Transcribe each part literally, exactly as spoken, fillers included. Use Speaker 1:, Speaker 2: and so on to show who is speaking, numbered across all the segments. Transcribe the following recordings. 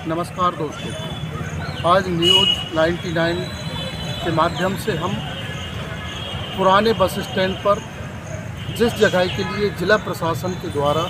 Speaker 1: नमस्कार दोस्तों, आज न्यूज़ निन्यानवे के माध्यम से हम पुराने बस स्टैंड पर जिस जगह के लिए जिला प्रशासन के द्वारा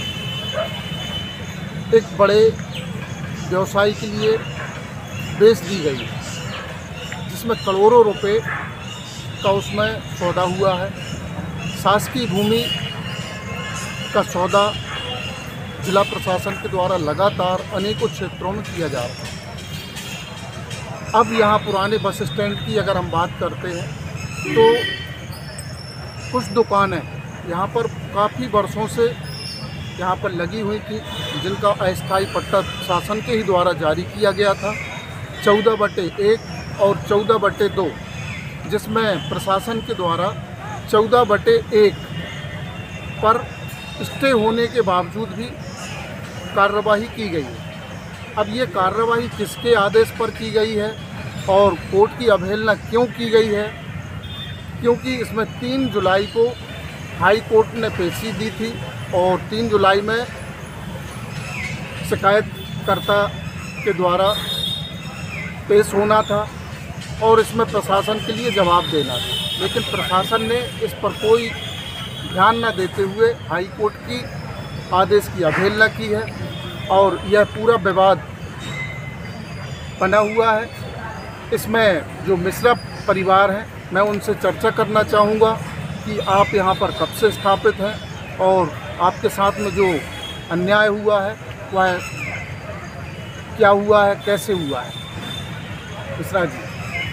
Speaker 1: एक बड़े व्यवसाय के लिए बेच दी गई है, जिसमें करोड़ों रुपए का उसमें सौदा हुआ है। शासकीय भूमि का सौदा जिला प्रशासन के द्वारा लगातार अनेकों क्षेत्रों में किया जा रहा है। अब यहाँ पुराने बस स्टैंड की अगर हम बात करते हैं तो कुछ दुकानें यहाँ पर काफ़ी वर्षों से यहाँ पर लगी हुई थी, जिनका अस्थायी पट्टा शासन के ही द्वारा जारी किया गया था चौदह बटे एक और चौदह बटे दो, जिसमें प्रशासन के द्वारा चौदह बटे एक पर स्टे होने के बावजूद भी कार्रवाई की गई है। अब ये कार्रवाई किसके आदेश पर की गई है और कोर्ट की अवहेलना क्यों की गई है? क्योंकि इसमें तीन जुलाई को हाई कोर्ट ने पेशी दी थी और तीन जुलाई में शिकायतकर्ता के द्वारा पेश होना था और इसमें प्रशासन के लिए जवाब देना था, लेकिन प्रशासन ने इस पर कोई ध्यान न देते हुए हाई कोर्ट की आदेश की अवहेलना की है और यह पूरा विवाद बना हुआ है। इसमें जो मिश्रा परिवार हैं, मैं उनसे चर्चा करना चाहूँगा कि आप यहाँ पर कब से स्थापित हैं और आपके साथ में जो अन्याय हुआ है वह क्या हुआ है, कैसे हुआ है। मिश्रा जी,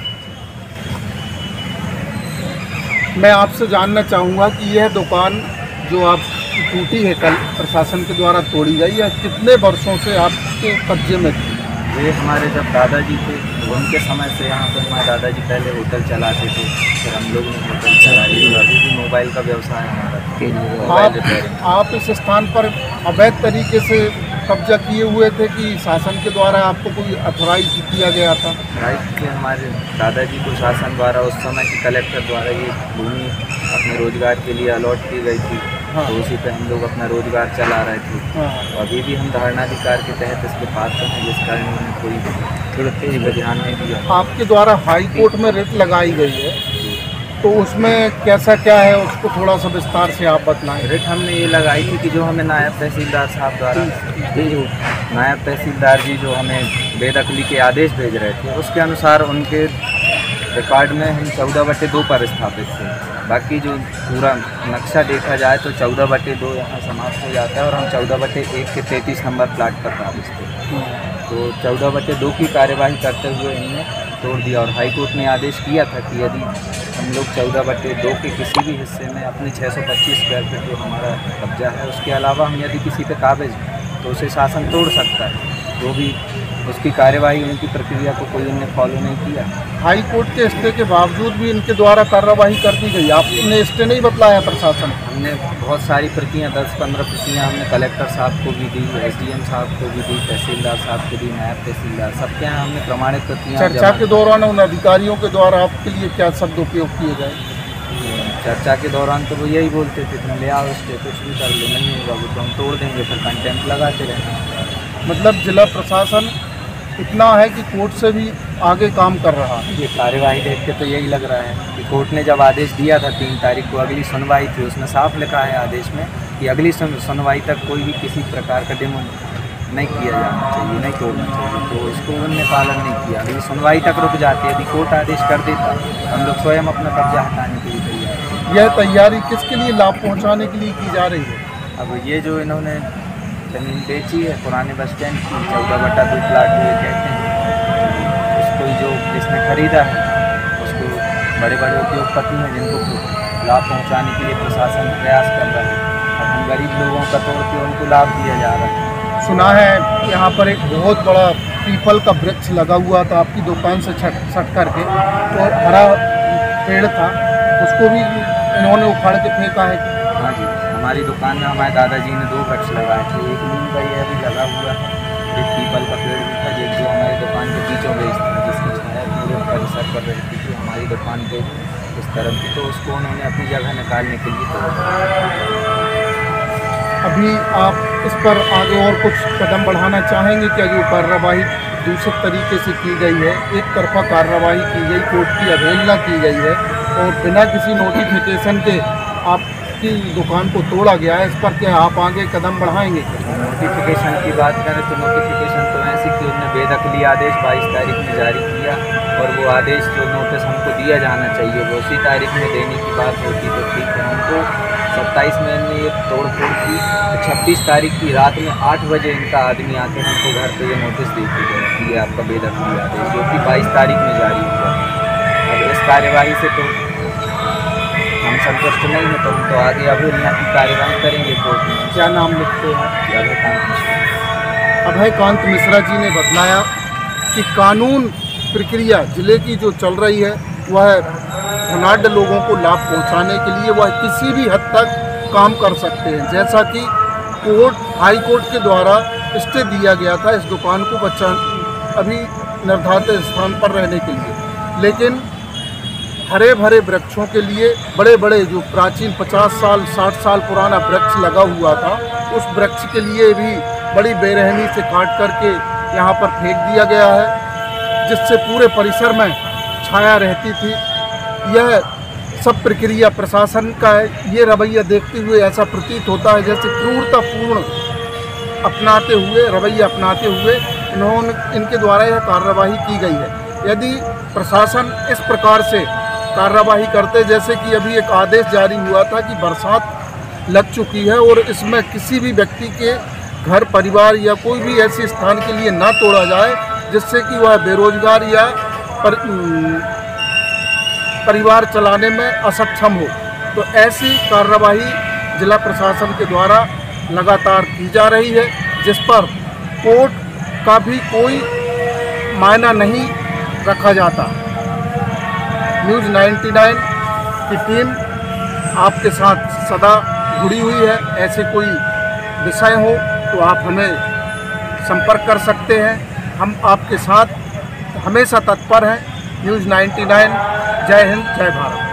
Speaker 1: मैं आपसे जानना चाहूँगा कि यह दुकान जो आप टूटी है कल प्रशासन के द्वारा तोड़ी गई है, कितने वर्षों से आपके कब्जे में थी?
Speaker 2: ये हमारे जब दादाजी थे उनके समय से यहाँ पर हमारे दादाजी पहले होटल चलाते थे, फिर हम लोग ने होटल चलाई, अभी भी मोबाइल का व्यवसाय हमारा।
Speaker 1: आप, आप इस स्थान पर अवैध तरीके से कब्जा किए हुए थे कि शासन के द्वारा आपको कोई अथॉराइज किया गया था?
Speaker 2: राइट थे, हमारे दादाजी को शासन द्वारा उस समय के कलेक्टर द्वारा ये भूमि अपने रोजगार के लिए अलॉट की गई थी। हाँ। तो उसी पे हम लोग अपना रोजगार चला रहे थे। हाँ। तो अभी भी हम धारणाधिकार के तहत इसके पात्र हैं, जिस कारण उन्होंने कोई ध्यान नहीं दिया।
Speaker 1: आपके द्वारा हाई कोर्ट में रिट लगाई गई है, तो उसमें कैसा क्या है उसको थोड़ा सा विस्तार से आप बतलाएं।
Speaker 2: रिट हमने ये लगाई थी कि जो हमें नायब तहसीलदार साहब द्वारा नायब तहसीलदार जी जो हमें बेदखली के आदेश भेज रहे थे, उसके अनुसार उनके रिकॉर्ड में हम चौदह बटे दो पर स्थापित थे। बाकी जो पूरा नक्शा देखा जाए तो चौदह बटे दो यहाँ समाप्त हो जाता है और हम चौदह बटे एक के तैंतीस नंबर प्लाट पर काबिज थे। तो चौदह बटे दो की कार्यवाही करते हुए इनने तोड़ दिया और हाई कोर्ट ने आदेश किया था कि यदि हम लोग चौदह बटे दो के किसी भी हिस्से में अपने छः सौ पच्चीस स्क्वायर फीट जो हमारा कब्जा है उसके अलावा हम यदि किसी पे काबिज तो उसे शासन तोड़ सकता है, तो भी उसकी कार्यवाही उनकी प्रक्रिया को कोई उन्होंने फॉलो नहीं किया।
Speaker 1: हाई कोर्ट के स्टे के बावजूद भी इनके द्वारा कार्रवाई कर दी गई, आपने स्टे नहीं बतलाया प्रशासन?
Speaker 2: हमने बहुत सारी प्रतियाँ दस पंद्रह प्रतियाँ हमने कलेक्टर साहब को भी दी, एसडीएम साहब को भी दी, तहसीलदार साहब को दी, नायब तहसीलदार सबके यहाँ हमने प्रमाणित प्रतियाँ।
Speaker 1: चर्चा के दौरान उन अधिकारियों के द्वारा आपके लिए क्या शब्द उपयोग किए गए?
Speaker 2: चर्चा के दौरान तो वो यही बोलते थे तुम ले आओ स्टे, कुछ भी कर लो, नहीं होगा वो तो हम तोड़ देंगे, फिर कंटेम्प्ट लगाते रहना।
Speaker 1: मतलब जिला प्रशासन इतना है कि कोर्ट से भी आगे काम कर रहा है।
Speaker 2: ये कार्यवाही देख के तो यही लग रहा है कि कोर्ट ने जब आदेश दिया था तीन तारीख को अगली सुनवाई थी, उसमें साफ लिखा है आदेश में कि अगली सुनवाई तक कोई भी किसी प्रकार का डेमो नहीं किया जाना चाहिए, नहीं तोड़ना चाहिए, तो इसको उन्होंने पालन नहीं किया। अगली सुनवाई तक रुक जाती, यदि कोर्ट आदेश कर देता हम लोग स्वयं अपना कब्जा हटाने के लिए तैयार।
Speaker 1: यह तैयारी किसके लिए लाभ पहुँचाने के लिए की जा रही है?
Speaker 2: अब ये जो इन्होंने ज़मीन बेची है पुराने बस स्टैंड की, चौदह बटा दो प्लाट हुए कहते हैं, उसको जो जिसने खरीदा है उसको बड़े बड़े उद्योगपति हैं जिनको लाभ पहुंचाने के लिए प्रशासन प्रयास कर रहा है और हम गरीब लोगों का तोड़ के उनको लाभ दिया जा रहा है।
Speaker 1: सुना है यहाँ पर एक बहुत बड़ा पीपल का वृक्ष लगा हुआ था आपकी दुकान से छट सट करके, तो हरा पेड़ था, उसको भी इन्होंने उखाड़ के फेंका है?
Speaker 2: हाँ जी, हमारी दुकान में हमारे दादाजी ने दो वृक्ष लगाए थे, एक नीम का ये अभी लगा हुआ है, एक पीपल का पेड़ भी था जो हमारी दुकान के बीचों बीच था, जिसकी छाया पूरे परिसर कर रही थी कि हमारी दुकान पे इस तरफ थी, तो उसको उन्होंने अपनी जगह निकालने के लिए तोड़ा।
Speaker 1: अभी आप इस पर आगे और कुछ कदम बढ़ाना चाहेंगे क्या? जो कार्रवाई दूसरे तरीके से की गई है, एक तरफा कार्रवाई की गई, कोर्ट की अवहेलना की गई है और बिना किसी नोटिफिकेशन के आपकी दुकान को तोड़ा गया है, इस पर क्या आप आगे कदम बढ़ाएंगे?
Speaker 2: नोटिफिकेशन की बात करें तो नोटिफिकेशन तो ऐसी कि उन्होंने बेदखली आदेश बाईस तारीख में जारी किया और वो आदेश जो नोटिस हमको दिया जाना चाहिए वो उसी तारीख में देने की बात होती तो ठीक है। हमको सत्ताईस में ने ये तोड़ फोड़ की तो छब्बीस तारीख की रात में आठ बजे इनका आदमी आके हमको घर पे ये नोटिस देती है कि ये आपका बेदखली आदेश जो कि बाईस तारीख में जारी हुआ। अब इस कार्यवाही से तो हम संतुष्ट नहीं हैं, तो हम तो आगे अवहेलना की कार्यवाही करेंगे कोर्ट में।
Speaker 1: क्या नाम लिखते हैं?
Speaker 2: अभयकांत मिश्रा।
Speaker 1: अभयकांत मिश्रा जी ने बतलाया कि कानून प्रक्रिया जिले की जो चल रही है वह धनाढ़ लोगों को लाभ पहुंचाने के लिए वह किसी भी हद तक काम कर सकते हैं। जैसा कि कोर्ट हाई कोर्ट के द्वारा स्टे दिया गया था इस दुकान को बचा अभी निर्धारित स्थान पर रहने के लिए, लेकिन हरे भरे वृक्षों के लिए बड़े बड़े जो प्राचीन पचास साल साठ साल पुराना वृक्ष लगा हुआ था उस वृक्ष के लिए भी बड़ी बेरहमी से काट करके यहाँ पर फेंक दिया गया है, जिससे पूरे परिसर में छाया रहती थी। यह सब प्रक्रिया प्रशासन का है। ये रवैया देखते हुए ऐसा प्रतीत होता है जैसे क्रूरतापूर्ण अपनाते हुए रवैया अपनाते हुए इन्होंने इनके द्वारा यह कार्रवाई की गई है। यदि प्रशासन इस प्रकार से कार्रवाई करते, जैसे कि अभी एक आदेश जारी हुआ था कि बरसात लग चुकी है और इसमें किसी भी व्यक्ति के घर परिवार या कोई भी ऐसे स्थान के लिए ना तोड़ा जाए जिससे कि वह बेरोजगार या पर, परिवार चलाने में असक्षम हो, तो ऐसी कार्रवाई जिला प्रशासन के द्वारा लगातार की जा रही है, जिस पर कोर्ट का भी कोई मायना नहीं रखा जाता। न्यूज़ निन्यानवे की टीम आपके साथ सदा जुड़ी हुई है। ऐसे कोई विषय हो तो आप हमें संपर्क कर सकते हैं, हम आपके साथ हमेशा तत्पर हैं। न्यूज़ निन्यानवे। जय हिंद, जय भारत।